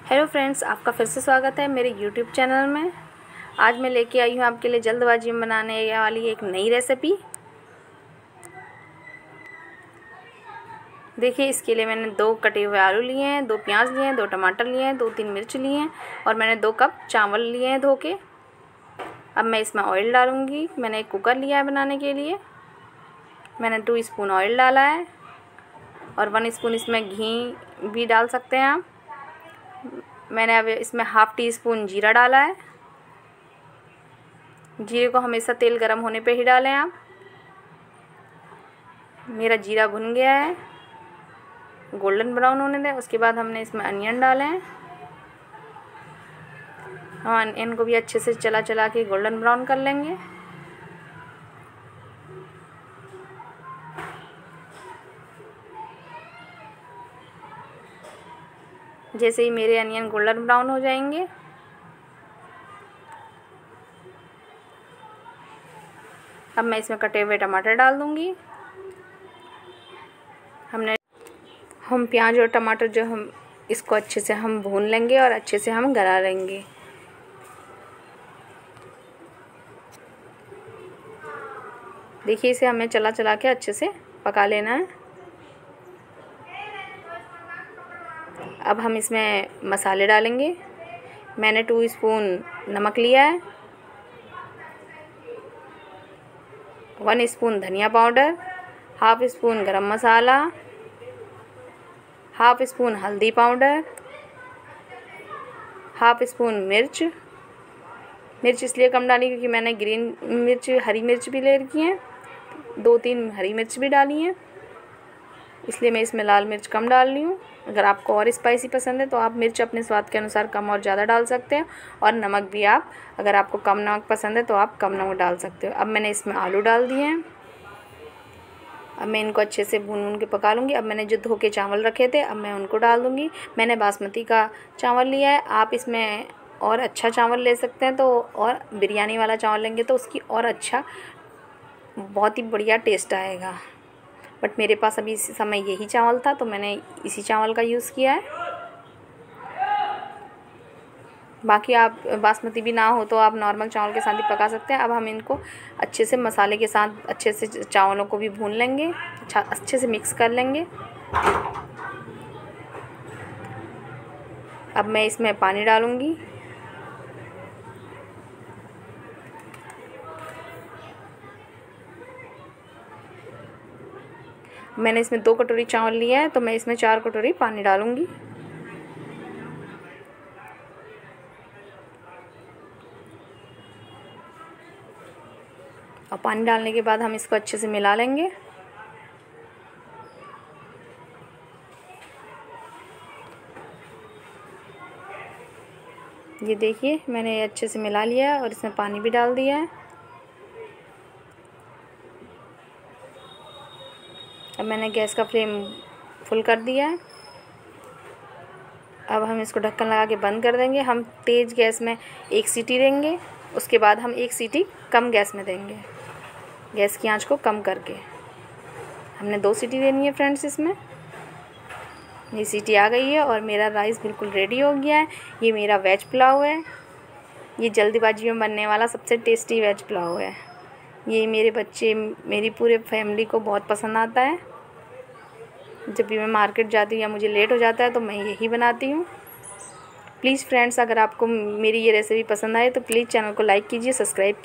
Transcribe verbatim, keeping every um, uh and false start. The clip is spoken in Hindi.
हेलो फ्रेंड्स, आपका फिर से स्वागत है मेरे यूट्यूब चैनल में। आज मैं लेके आई हूँ आपके लिए जल्दबाजी में बनाने वाली एक नई रेसिपी। देखिए, इसके लिए मैंने दो कटे हुए आलू लिए हैं, दो प्याज लिए हैं, दो टमाटर लिए हैं, दो तीन मिर्च लिए हैं और मैंने दो कप चावल लिए हैं धो के। अब मैं इसमें ऑयल डालूँगी। मैंने एक कुकर लिया है बनाने के लिए। मैंने टू स्पून ऑयल डाला है और वन स्पून इसमें घी भी डाल सकते हैं आप। मैंने अब इसमें हाफ़ टी स्पून जीरा डाला है। जीरे को हमेशा तेल गर्म होने पे ही डालें आप। मेरा जीरा भुन गया है, गोल्डन ब्राउन होने दें। उसके बाद हमने इसमें अनियन डाले हैं। हम अनियन को भी अच्छे से चला चला के गोल्डन ब्राउन कर लेंगे। जैसे ही मेरे अनियन गोल्डन ब्राउन हो जाएंगे, अब मैं इसमें कटे हुए टमाटर डाल दूंगी। हमने हम प्याज और टमाटर जो हम इसको अच्छे से हम भून लेंगे और अच्छे से हम गला लेंगे। देखिए, इसे हमें चला चला के अच्छे से पका लेना है। अब हम इसमें मसाले डालेंगे। मैंने टू स्पून नमक लिया है, वन स्पून धनिया पाउडर, हाफ स्पून गरम मसाला, हाफ स्पून हल्दी पाउडर, हाफ स्पून मिर्च। मिर्च इसलिए कम डाली क्योंकि मैंने ग्रीन मिर्च हरी मिर्च भी ले रखी हैं, दो तीन हरी मिर्च भी डाली हैं, इसलिए मैं इसमें लाल मिर्च कम डाल रही हूँ। अगर आपको और स्पाइसी पसंद है तो आप मिर्च अपने स्वाद के अनुसार कम और ज़्यादा डाल सकते हैं। और नमक भी आप, अगर आपको कम नमक पसंद है तो आप कम नमक डाल सकते हो। अब मैंने इसमें आलू डाल दिए हैं। अब मैं इनको अच्छे से भून भून के पका लूँगी। अब मैंने जो धो के चावल रखे थे, अब मैं उनको डाल दूँगी। मैंने बासमती का चावल लिया है। आप इसमें और अच्छा चावल ले सकते हैं, तो और बिरयानी वाला चावल लेंगे तो उसकी और अच्छा, बहुत ही बढ़िया टेस्ट आएगा। बट मेरे पास अभी इस समय यही चावल था तो मैंने इसी चावल का यूज़ किया है। बाकी आप बासमती भी ना हो तो आप नॉर्मल चावल के साथ ही पका सकते हैं। अब हम इनको अच्छे से मसाले के साथ अच्छे से चावलों को भी भून लेंगे, अच्छा अच्छे से मिक्स कर लेंगे। अब मैं इसमें पानी डालूँगी। मैंने इसमें दो कटोरी चावल लिया है तो मैं इसमें चार कटोरी पानी डालूँगी। और पानी डालने के बाद हम इसको अच्छे से मिला लेंगे। ये देखिए, मैंने अच्छे से मिला लिया है और इसमें पानी भी डाल दिया है। अब मैंने गैस का फ्लेम फुल कर दिया है। अब हम इसको ढक्कन लगा के बंद कर देंगे। हम तेज़ गैस में एक सीटी देंगे, उसके बाद हम एक सीटी कम गैस में देंगे, गैस की आंच को कम करके। हमने दो सीटी देनी है फ्रेंड्स इसमें। ये सीटी आ गई है और मेरा राइस बिल्कुल रेडी हो गया है। ये मेरा वेज पुलाव है। ये जल्दबाजी में बनने वाला सबसे टेस्टी वेज पुलाव है। ये मेरे बच्चे, मेरी पूरे फैमिली को बहुत पसंद आता है। जब भी मैं मार्केट जाती हूँ या मुझे लेट हो जाता है तो मैं यही बनाती हूँ। प्लीज़ फ्रेंड्स, अगर आपको मेरी ये रेसिपी पसंद आए तो प्लीज़ चैनल को लाइक कीजिए, सब्सक्राइब